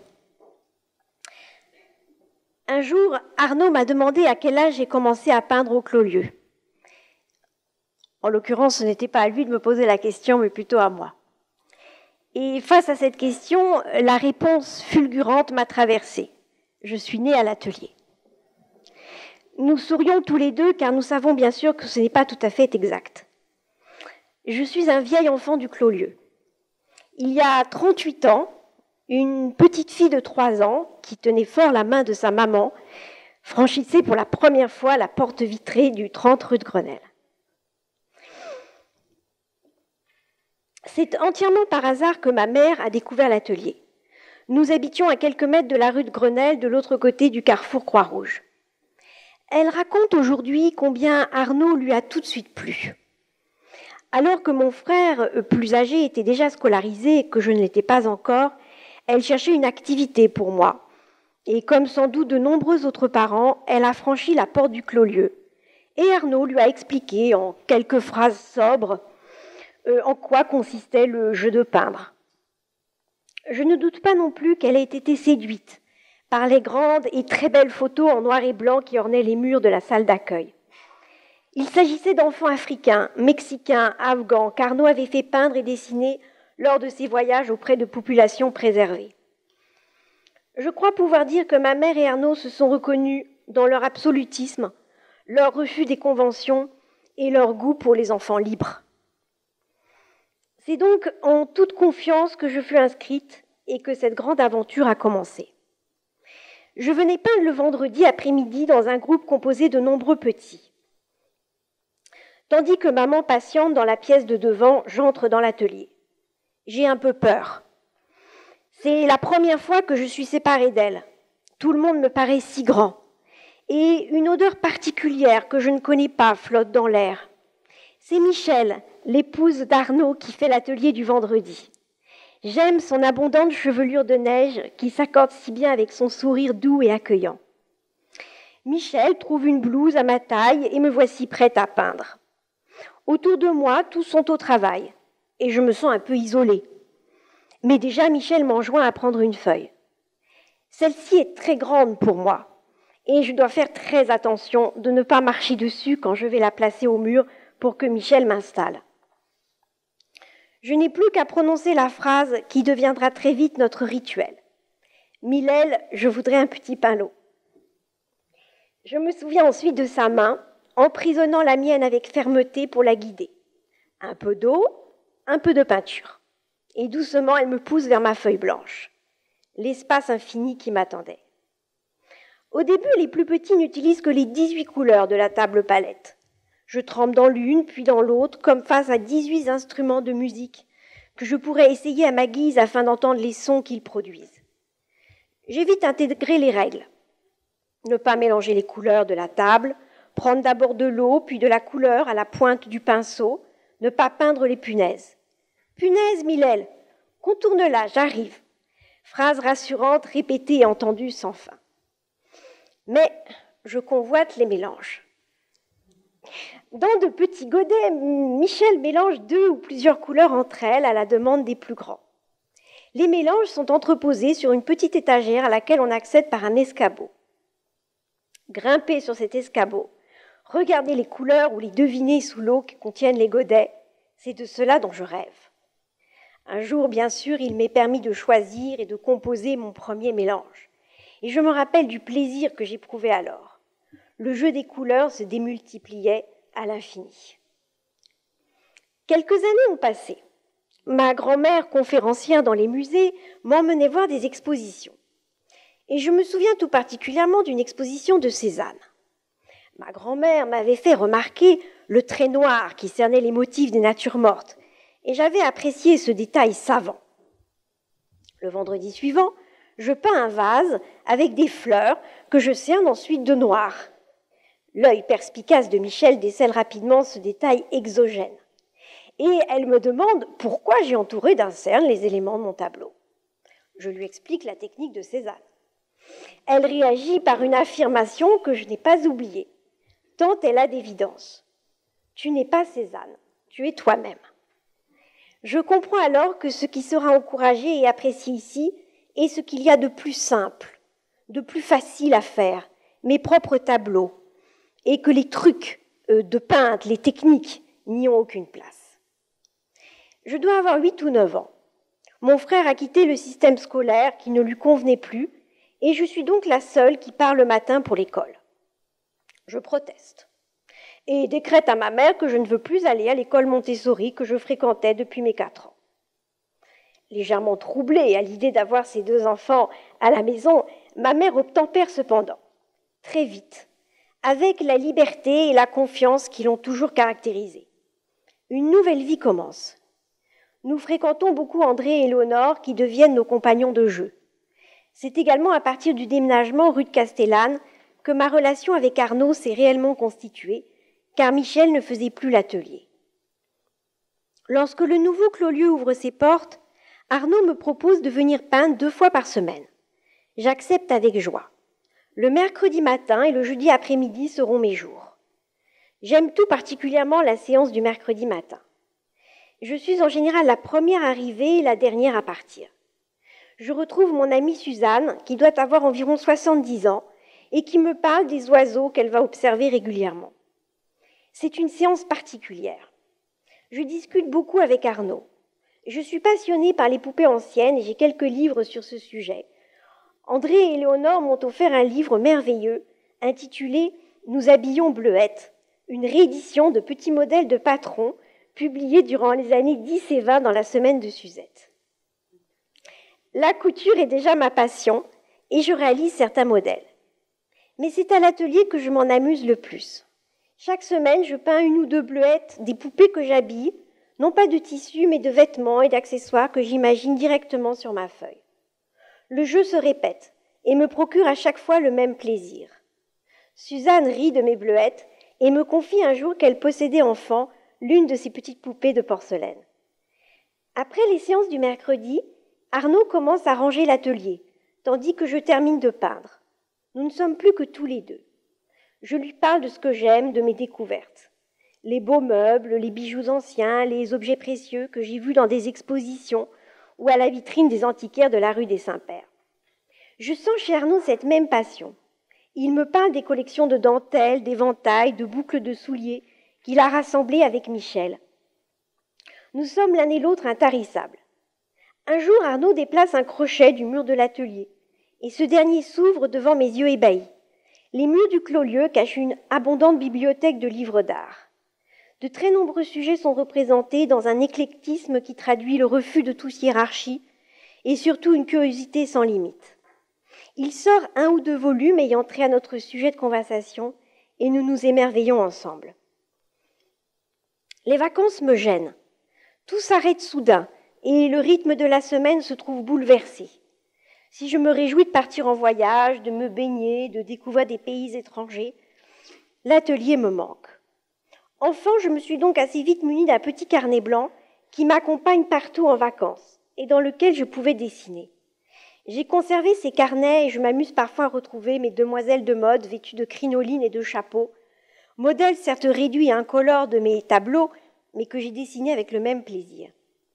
Un jour, Arnaud m'a demandé à quel âge j'ai commencé à peindre au Clos-Lieu. En l'occurrence, ce n'était pas à lui de me poser la question, mais plutôt à moi. Et face à cette question, la réponse fulgurante m'a traversée. Je suis née à l'atelier. Nous sourions tous les deux, car nous savons bien sûr que ce n'est pas tout à fait exact. Je suis un vieil enfant du Clos-Lieu. Il y a trente-huit ans, une petite fille de trois ans, qui tenait fort la main de sa maman, franchissait pour la première fois la porte vitrée du trente rue de Grenelle. C'est entièrement par hasard que ma mère a découvert l'atelier. Nous habitions à quelques mètres de la rue de Grenelle, de l'autre côté du carrefour Croix-Rouge. Elle raconte aujourd'hui combien Arnaud lui a tout de suite plu. Alors que mon frère, plus âgé, était déjà scolarisé et que je ne l'étais pas encore, elle cherchait une activité pour moi. Et comme sans doute de nombreux autres parents, elle a franchi la porte du Clos-Lieu. Et Arnaud lui a expliqué en quelques phrases sobres euh, en quoi consistait le jeu de peindre. Je ne doute pas non plus qu'elle ait été séduite par les grandes et très belles photos en noir et blanc qui ornaient les murs de la salle d'accueil. Il s'agissait d'enfants africains, mexicains, afghans, qu'Arnaud avait fait peindre et dessiner lors de ses voyages auprès de populations préservées. Je crois pouvoir dire que ma mère et Arnaud se sont reconnus dans leur absolutisme, leur refus des conventions et leur goût pour les enfants libres. C'est donc en toute confiance que je fus inscrite et que cette grande aventure a commencé. Je venais peindre le vendredi après-midi dans un groupe composé de nombreux petits. Tandis que maman patiente dans la pièce de devant, j'entre dans l'atelier. J'ai un peu peur. C'est la première fois que je suis séparée d'elle. Tout le monde me paraît si grand. Et une odeur particulière que je ne connais pas flotte dans l'air. C'est Michel, l'épouse d'Arnaud, qui fait l'atelier du vendredi. J'aime son abondante chevelure de neige qui s'accorde si bien avec son sourire doux et accueillant. Michel trouve une blouse à ma taille et me voici prête à peindre. Autour de moi, tous sont au travail et je me sens un peu isolée. Mais déjà, Michel m'enjoint à prendre une feuille. Celle-ci est très grande pour moi et je dois faire très attention de ne pas marcher dessus quand je vais la placer au mur pour que Michel m'installe. Je n'ai plus qu'à prononcer la phrase qui deviendra très vite notre rituel. « Milel, je voudrais un petit pain lot. » Je me souviens ensuite de sa main, emprisonnant la mienne avec fermeté pour la guider. Un peu d'eau, un peu de peinture. Et doucement, elle me pousse vers ma feuille blanche. L'espace infini qui m'attendait. Au début, les plus petits n'utilisent que les dix-huit couleurs de la table palette. Je trempe dans l'une, puis dans l'autre, comme face à dix-huit instruments de musique que je pourrais essayer à ma guise afin d'entendre les sons qu'ils produisent. J'ai vite intégré les règles. Ne pas mélanger les couleurs de la table, prendre d'abord de l'eau, puis de la couleur à la pointe du pinceau, ne pas peindre les punaises. « Punaise, Milel, contourne-la, j'arrive !» Phrase rassurante répétée et entendue sans fin. Mais je convoite les mélanges. Dans de petits godets, Michel mélange deux ou plusieurs couleurs entre elles à la demande des plus grands. Les mélanges sont entreposés sur une petite étagère à laquelle on accède par un escabeau. Grimper sur cet escabeau, regarder les couleurs ou les deviner sous l'eau que contiennent les godets, c'est de cela dont je rêve. Un jour, bien sûr, il m'est permis de choisir et de composer mon premier mélange. Et je me rappelle du plaisir que j'éprouvais alors. Le jeu des couleurs se démultipliait à l'infini. Quelques années ont passé. Ma grand-mère, conférencière dans les musées, m'emmenait voir des expositions. Et je me souviens tout particulièrement d'une exposition de Cézanne. Ma grand-mère m'avait fait remarquer le trait noir qui cernait les motifs des natures mortes, et j'avais apprécié ce détail savant. Le vendredi suivant, je peins un vase avec des fleurs que je cerne ensuite de noir. L'œil perspicace de Michel décèle rapidement ce détail exogène. Et elle me demande pourquoi j'ai entouré d'un cerne les éléments de mon tableau. Je lui explique la technique de Cézanne. Elle réagit par une affirmation que je n'ai pas oubliée, tant elle a d'évidence. Tu n'es pas Cézanne, tu es toi-même. Je comprends alors que ce qui sera encouragé et apprécié ici est ce qu'il y a de plus simple, de plus facile à faire, mes propres tableaux, et que les trucs de peintre, les techniques, n'y ont aucune place. Je dois avoir huit ou neuf ans. Mon frère a quitté le système scolaire qui ne lui convenait plus, et je suis donc la seule qui part le matin pour l'école. Je proteste et décrète à ma mère que je ne veux plus aller à l'école Montessori que je fréquentais depuis mes quatre ans. Légèrement troublée à l'idée d'avoir ces deux enfants à la maison, ma mère obtempère cependant, très vite, avec la liberté et la confiance qui l'ont toujours caractérisée. Une nouvelle vie commence. Nous fréquentons beaucoup André et Léonore qui deviennent nos compagnons de jeu. C'est également à partir du déménagement rue de Castellane que ma relation avec Arnaud s'est réellement constituée, car Michel ne faisait plus l'atelier. Lorsque le nouveau Clos-Lieu ouvre ses portes, Arnaud me propose de venir peindre deux fois par semaine. J'accepte avec joie. Le mercredi matin et le jeudi après-midi seront mes jours. J'aime tout particulièrement la séance du mercredi matin. Je suis en général la première arrivée et la dernière à partir. Je retrouve mon amie Suzanne, qui doit avoir environ soixante-dix ans, et qui me parle des oiseaux qu'elle va observer régulièrement. C'est une séance particulière. Je discute beaucoup avec Arnaud. Je suis passionnée par les poupées anciennes et j'ai quelques livres sur ce sujet. André et Léonore m'ont offert un livre merveilleux intitulé « Nous habillons Bleuette », une réédition de petits modèles de patrons publiés durant les années dix et vingt dans la semaine de Suzette. La couture est déjà ma passion et je réalise certains modèles. Mais c'est à l'atelier que je m'en amuse le plus. Chaque semaine, je peins une ou deux bleuettes, des poupées que j'habille, non pas de tissu, mais de vêtements et d'accessoires que j'imagine directement sur ma feuille. Le jeu se répète et me procure à chaque fois le même plaisir. Suzanne rit de mes bleuettes et me confie un jour qu'elle possédait enfant l'une de ces petites poupées de porcelaine. Après les séances du mercredi, Arnaud commence à ranger l'atelier, tandis que je termine de peindre. Nous ne sommes plus que tous les deux. Je lui parle de ce que j'aime, de mes découvertes. Les beaux meubles, les bijoux anciens, les objets précieux que j'ai vus dans des expositions ou à la vitrine des antiquaires de la rue des Saints-Pères. Je sens chez Arnaud cette même passion. Il me parle des collections de dentelles, d'éventails, de boucles de souliers qu'il a rassemblées avec Michel. Nous sommes l'un et l'autre intarissables. Un jour, Arnaud déplace un crochet du mur de l'atelier et ce dernier s'ouvre devant mes yeux ébahis. Les murs du Clos-Lieu cachent une abondante bibliothèque de livres d'art. De très nombreux sujets sont représentés dans un éclectisme qui traduit le refus de toute hiérarchie et surtout une curiosité sans limite. Il sort un ou deux volumes ayant trait à notre sujet de conversation et nous nous émerveillons ensemble. Les vacances me gênent. Tout s'arrête soudain et le rythme de la semaine se trouve bouleversé. Si je me réjouis de partir en voyage, de me baigner, de découvrir des pays étrangers, l'atelier me manque. Enfant, je me suis donc assez vite munie d'un petit carnet blanc qui m'accompagne partout en vacances et dans lequel je pouvais dessiner. J'ai conservé ces carnets et je m'amuse parfois à retrouver mes demoiselles de mode vêtues de crinolines et de chapeaux, modèles certes réduits et incolores de mes tableaux, mais que j'ai dessinés avec le même plaisir.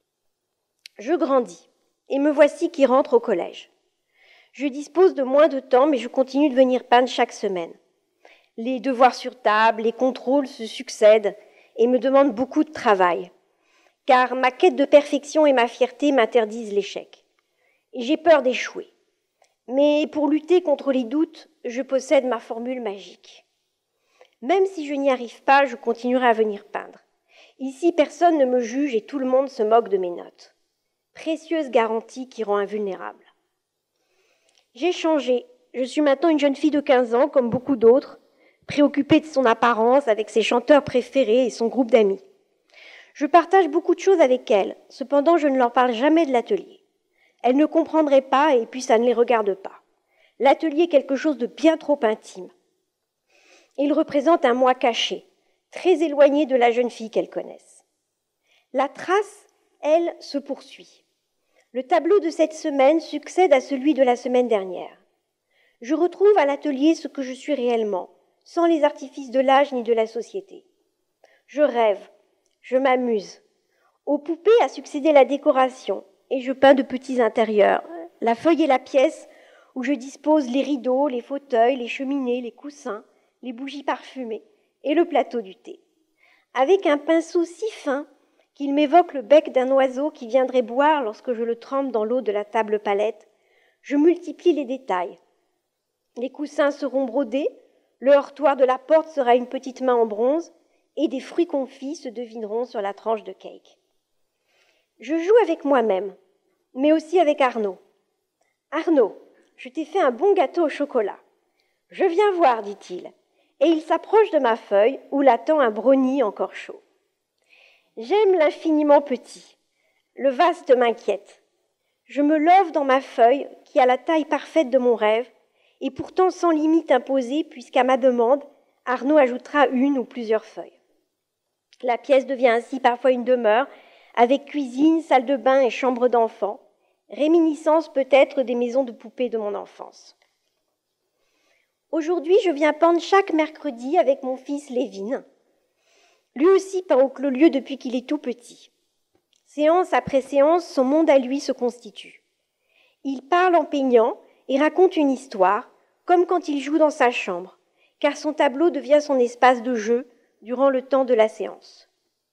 Je grandis et me voici qui rentre au collège. Je dispose de moins de temps, mais je continue de venir peindre chaque semaine. Les devoirs sur table, les contrôles se succèdent et me demandent beaucoup de travail, car ma quête de perfection et ma fierté m'interdisent l'échec. Et j'ai peur d'échouer. Mais pour lutter contre les doutes, je possède ma formule magique. Même si je n'y arrive pas, je continuerai à venir peindre. Ici, personne ne me juge et tout le monde se moque de mes notes. Précieuse garantie qui rend invulnérable. J'ai changé. Je suis maintenant une jeune fille de quinze ans, comme beaucoup d'autres, préoccupée de son apparence, avec ses chanteurs préférés et son groupe d'amis. Je partage beaucoup de choses avec elles, cependant je ne leur parle jamais de l'atelier. Elles ne comprendraient pas et puis ça ne les regarde pas. L'atelier est quelque chose de bien trop intime. Il représente un moi caché, très éloigné de la jeune fille qu'elles connaissent. La trace, elle, se poursuit. Le tableau de cette semaine succède à celui de la semaine dernière. Je retrouve à l'atelier ce que je suis réellement, sans les artifices de l'âge ni de la société. Je rêve, je m'amuse. Aux poupées a succédé la décoration, et je peins de petits intérieurs. La feuille est la pièce où je dispose les rideaux, les fauteuils, les cheminées, les coussins, les bougies parfumées et le plateau du thé. Avec un pinceau si fin qu'il m'évoque le bec d'un oiseau qui viendrait boire lorsque je le trempe dans l'eau de la table palette, je multiplie les détails. Les coussins seront brodés, le heurtoir de la porte sera une petite main en bronze, et des fruits confits se devineront sur la tranche de cake. Je joue avec moi-même, mais aussi avec Arnaud. « Arnaud, je t'ai fait un bon gâteau au chocolat. »« Je viens voir, dit-il, et il s'approche de ma feuille où l'attend un brownie encore chaud. J'aime l'infiniment petit. Le vaste m'inquiète. Je me love dans ma feuille qui a la taille parfaite de mon rêve, et pourtant sans limite imposée, puisqu'à ma demande, Arnaud ajoutera une ou plusieurs feuilles. La pièce devient ainsi parfois une demeure, avec cuisine, salle de bain et chambre d'enfant, réminiscence peut-être des maisons de poupées de mon enfance. Aujourd'hui, je viens peindre chaque mercredi avec mon fils Lévin. Lui aussi peint au Clos-Lieu depuis qu'il est tout petit. Séance après séance, son monde à lui se constitue. Il parle en peignant et raconte une histoire, comme quand il joue dans sa chambre, car son tableau devient son espace de jeu durant le temps de la séance.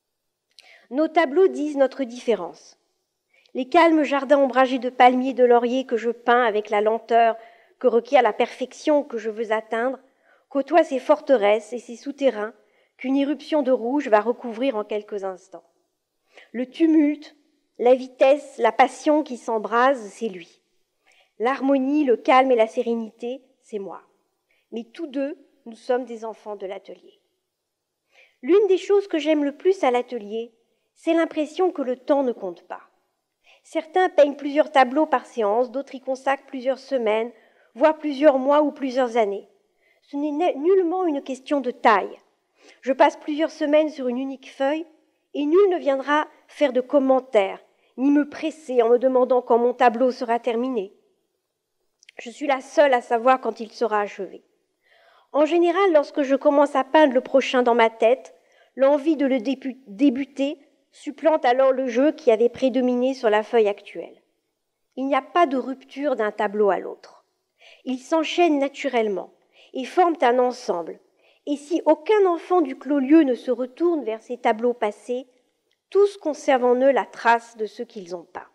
Nos tableaux disent notre différence. Les calmes jardins ombragés de palmiers et de lauriers que je peins avec la lenteur que requiert la perfection que je veux atteindre, côtoient ces forteresses et ces souterrains qu'une éruption de rouge va recouvrir en quelques instants. Le tumulte, la vitesse, la passion qui s'embrase, c'est lui. L'harmonie, le calme et la sérénité, c'est moi. Mais tous deux, nous sommes des enfants de l'atelier. L'une des choses que j'aime le plus à l'atelier, c'est l'impression que le temps ne compte pas. Certains peignent plusieurs tableaux par séance, d'autres y consacrent plusieurs semaines, voire plusieurs mois ou plusieurs années. Ce n'est nullement une question de taille. Je passe plusieurs semaines sur une unique feuille et nul ne viendra faire de commentaires, ni me presser en me demandant quand mon tableau sera terminé. Je suis la seule à savoir quand il sera achevé. En général, lorsque je commence à peindre le prochain dans ma tête, l'envie de le débuter supplante alors le jeu qui avait prédominé sur la feuille actuelle. Il n'y a pas de rupture d'un tableau à l'autre. Ils s'enchaînent naturellement et forment un ensemble. Et si aucun enfant du Clos-Lieu ne se retourne vers ces tableaux passés, tous conservent en eux la trace de ceux qu'ils ont peints.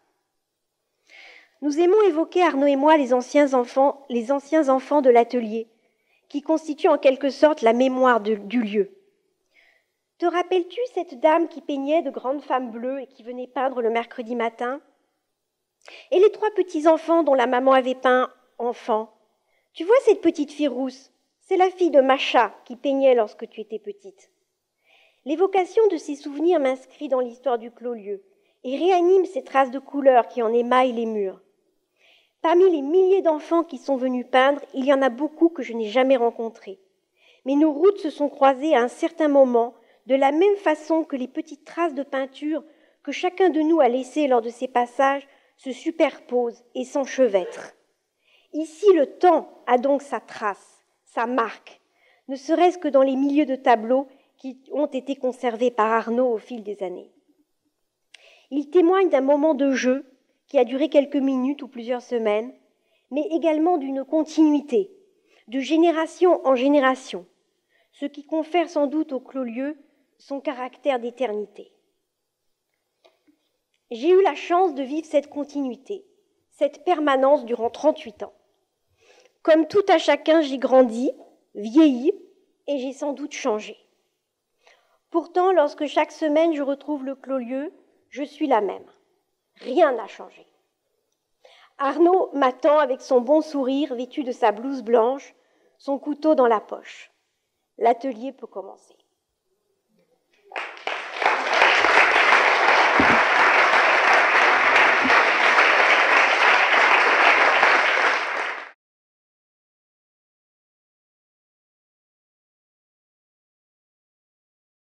Nous aimons évoquer, Arnaud et moi, les anciens enfants, les anciens enfants de l'atelier, qui constituent en quelque sorte la mémoire de, du lieu. Te rappelles-tu cette dame qui peignait de grandes femmes bleues et qui venait peindre le mercredi matin? Et les trois petits-enfants dont la maman avait peint enfant? Tu vois cette petite fille rousse? C'est la fille de Macha qui peignait lorsque tu étais petite. L'évocation de ces souvenirs m'inscrit dans l'histoire du Clos-Lieu et réanime ces traces de couleurs qui en émaillent les murs. Parmi les milliers d'enfants qui sont venus peindre, il y en a beaucoup que je n'ai jamais rencontrés. Mais nos routes se sont croisées à un certain moment, de la même façon que les petites traces de peinture que chacun de nous a laissées lors de ces passages se superposent et s'enchevêtrent. Ici, le temps a donc sa trace, sa marque, ne serait-ce que dans les milieux de tableaux qui ont été conservés par Arnaud au fil des années. Il témoigne d'un moment de jeu qui a duré quelques minutes ou plusieurs semaines, mais également d'une continuité, de génération en génération, ce qui confère sans doute au Clos-Lieu son caractère d'éternité. J'ai eu la chance de vivre cette continuité, cette permanence durant trente-huit ans. Comme tout à chacun, j'ai grandi, vieilli et j'ai sans doute changé. Pourtant, lorsque chaque semaine je retrouve le clos-lieu, je suis la même. Rien n'a changé. Arnaud m'attend avec son bon sourire, vêtu de sa blouse blanche, son couteau dans la poche. L'atelier peut commencer.